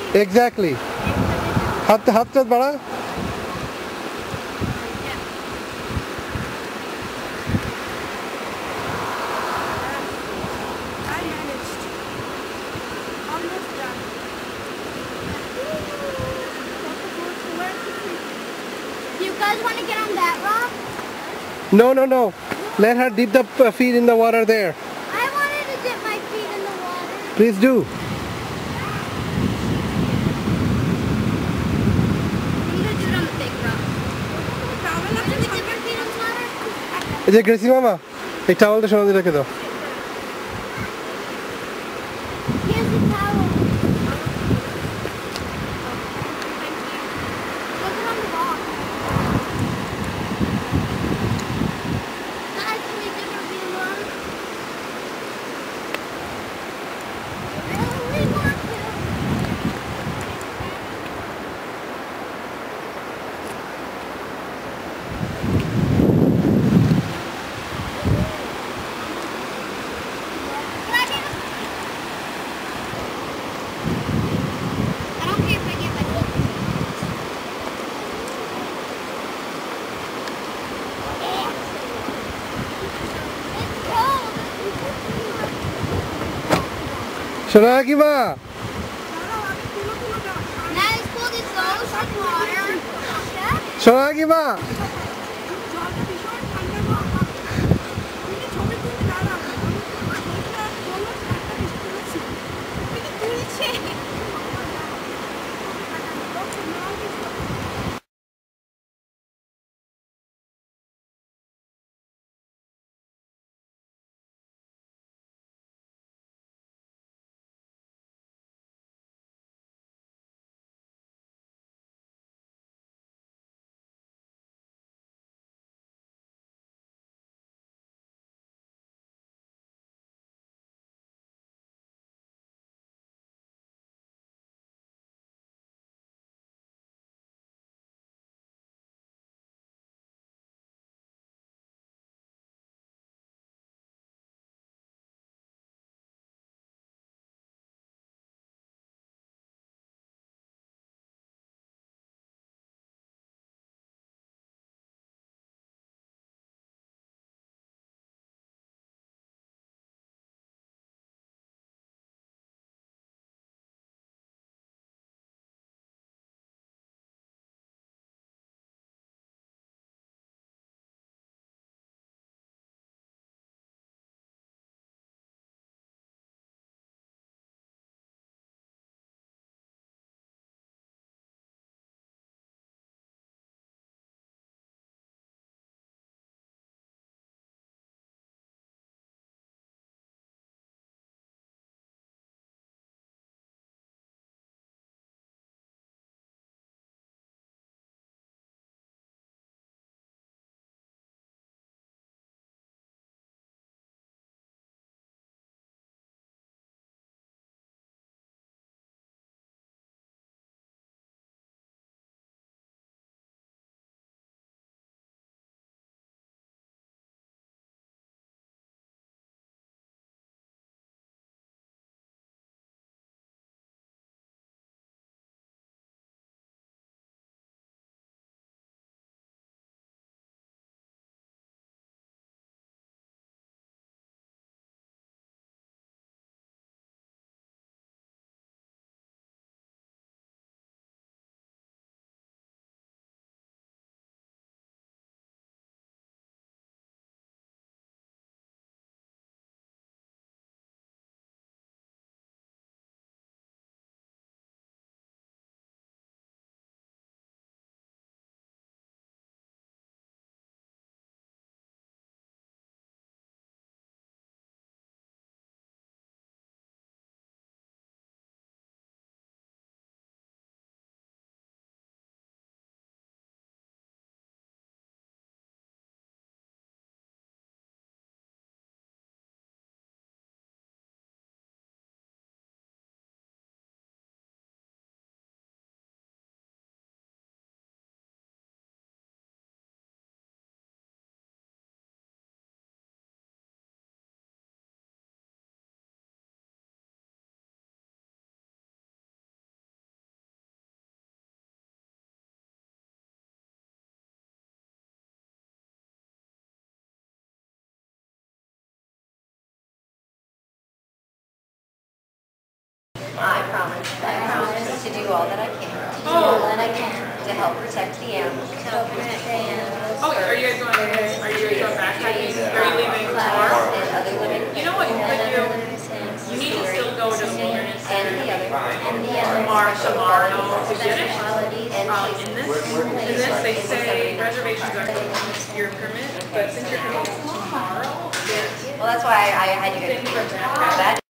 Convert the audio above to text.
Exactly. हाथ बढ़ा. I managed. Almost done. You guys want to get on that rock? No, no, no. Let her dip the feet in the water there. I wanted to dip my feet in the water. Please do. I'm going to do it on the big rock. Can we dip our feet in the water? এই যে Gracie মামা, এই টাওয়ালটা সোনালি রেখে দাও. Here's the towel. Put it on the rock. Guys, can we dip our feet in the water? I really want to. I don't care if I get my foot. It's cold. সোনাকি মা, Not as cold as those water. সোনাকি মা. I promise to do all that I can. To help protect the animals. Oh, are you guys going backpacking? Are you leaving tomorrow? You know what you could do? You need to still go to the wilderness tomorrow to get it. In this they say reservations are your permit, but since you're coming tomorrow, Well, that's why I had to go to that.